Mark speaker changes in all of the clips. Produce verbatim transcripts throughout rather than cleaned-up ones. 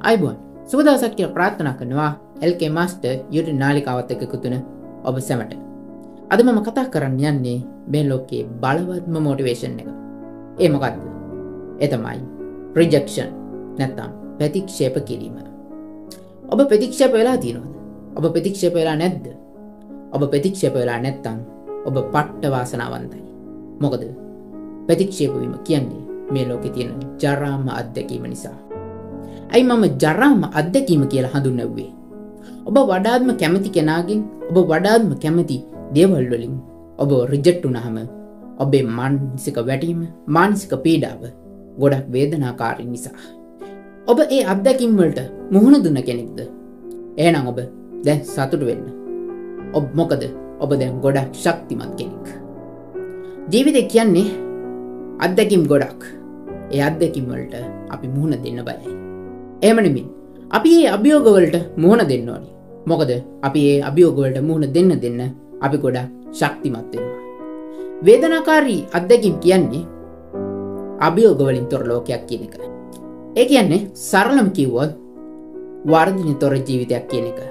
Speaker 1: අයිබෝන් සුබ දවසක් කියලා ප්‍රාර්ථනා කරනවා එල් කේ මාස්ටර් YouTube නාලිකාවත් එක්ක එකතු වෙන ඔබ සැමට. අද මම කතා කරන්න යන්නේ මේ ලෝකයේ බලවත්ම මොටිවේෂන් එක. ඒ මොකද්ද? ඒ තමයි rejection නැත්නම් ප්‍රතික්ෂේප කිරීම. ඔබ ප්‍රතික්ෂේප වෙලා තියෙනවද? ඔබ ප්‍රතික්ෂේප වෙලා නැද්ද? ඔබ ප්‍රතික්ෂේප වෙලා නැත්නම් ඔබ පට්ට වාසනාවන්තයි. මොකද ප්‍රතික්ෂේප වීම කියන්නේ මේ ලෝකේ තියෙන ජරාම අත්දැකීම නිසා. ඇයි මම ජරාම අත්දැකීම කියලා හඳුන්වන්නේ? ඔබ වඩාත්ම කැමති කෙනාගෙන් ඔබ වඩාත්ම කැමති දේවල් වලින් ඔබ රිජෙක්ට් වුණාම ඔබේ මානසික වැටීම මානසික පීඩාව ගොඩක් වේදනාකාරී නිසා. ඔබ ඒ අත්දැකීම් වලට මුහුණ දුන්න කෙනෙක්ද? එහෙනම් ඔබ දැන් සතුටු වෙන්න. ඔබ මොකද ඔබ දැන් ගොඩක් ශක්තිමත් කෙනෙක්. ජීවිතය කියන්නේ අත්දැකීම් ගොඩක්. ඒ අත්දැකීම් වලට අපි මුහුණ දෙන්න බයයි. එහෙම නෙමෙයි. අපි මේ අභියෝග වලට මුහුණ දෙන්න ඕනේ. මොකද අපි මේ අභියෝග වලට මුහුණ දෙන්න දෙන්න අපි ගොඩක් ශක්තිමත් වෙනවා. වේදනාකාරී අත්දැකීම් කියන්නේ අභියෝග වලින් තොර ලෝකයක් කියන එක. ඒ කියන්නේ සරලම කිව්වොත් වර්ධින තොර ජීවිතයක් කියන එක.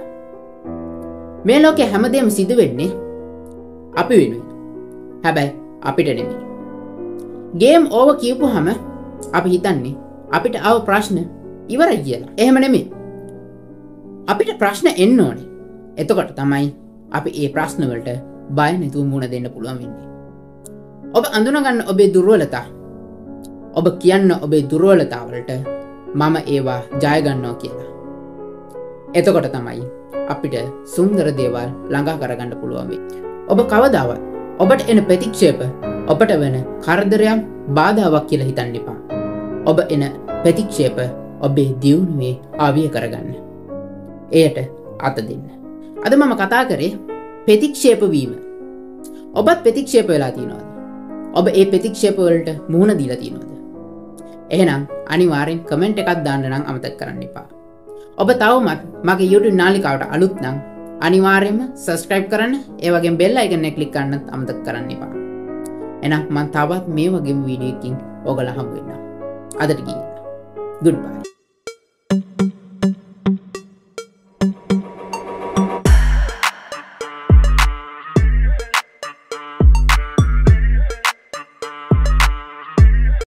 Speaker 1: මේ ලෝකේ හැමදේම සිදු වෙන්නේ අපි වෙනුවෙන්. හැබැයි අපිට නෙමෙයි. ගේම් ඕවර් කියපුවාම අපි හිතන්නේ අපිට ආව ප්‍රශ්න ඉවරයි කියලා. එහෙම නෙමෙයි. අපිට ප්‍රශ්න එන්න ඕනේ. එතකොට තමයි අපි ඒ ප්‍රශ්න වලට බය නැතුව මුහුණ දෙන්න පුළුවන් වෙන්නේ. ඔබ අඳුන ගන්න ඔබේ දුර්වලතා. ඔබ කියන්න ඔබේ දුර්වලතා වලට මම ඒවා ජය ගන්නවා කියලා. එතකොට තමයි අපිට සුන්දර දේවල් ළඟා කරගන්න පුළුවන් වෙන්නේ. ඔබ කවදාවත් ඔබට එන ප්‍රතික්ෂේප ඔබට වෙන කරදරයක් බාධාවක් කියලා හිතන්න එපා. ඔබ එන ප්‍රතික්ෂේප ඔබේ දියුණුවේ ආවිය කරගන්න. එයට අත දෙන්න. අද මම කතා කරේ ප්‍රතික්ෂේප වීම. ඔබත් ප්‍රතික්ෂේප වෙලා තියෙනවද? ඔබ ඒ ප්‍රතික්ෂේප වලට මුහුණ දීලා තියෙනවද? එහෙනම් අනිවාර්යෙන් කමෙන්ට් එකක් දාන්න නම් අමතක කරන්න එපා. ඔබ තවමත් මගේ YouTube නාලිකාවට අලුත් නම් අනිවාර්යයෙන්ම subscribe කරන්න, ඒ වගේම bell icon එක click කරන්නත් අමතක කරන්න එපා. එහෙනම් මම තවත් මේ වගේම වීඩියෝ එකකින් ඔයගොල්ලෝ හම්බ වෙනවා. අදට ගිහින් goodbye.